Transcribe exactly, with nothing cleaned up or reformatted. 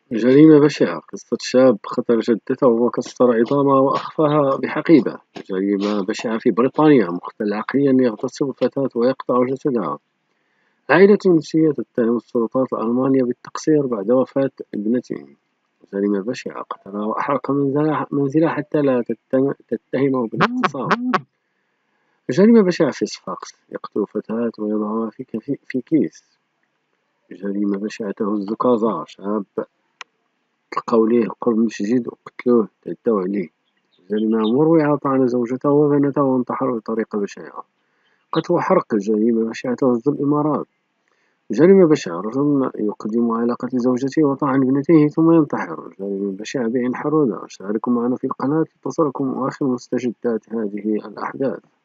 جريمة بشعة. قصة شاب قتل جدته وكسر عظامها وأخفاها بحقيبة. جريمة بشعة في بريطانيا. مختل عقليا يغتصب فتاة ويقطع جسدها. عائلة تونسية تتهم السلطات الألمانية بالتقصير بعد وفاة ابنته. جريمة بشعة. قتل وأحرق منزلها منزلها حتى لا تتهم- تتهمه بالاغتصاب. جريمة بشعة في صفاقس. يقتل فتاة ويضعها في كفي- في كيس. جريمة بشعة تهز كازا. شاب تلقاو ليه قرب المسجد وقتلوه، تعداو عليه. جريمة مروعة. طعن زوجته وبنته وانتحر بطريقة بشعة. قتل وحرق. جريمة بشعة تهز الإمارات. جريمة بشعة. رجل يقدم على قتل زوجته وطعن ابنته ثم ينتحر. جريمة بشعة بعين حرودة. شاركوا معنا في القناة لتصلكم آخر مستجدات هذه الأحداث.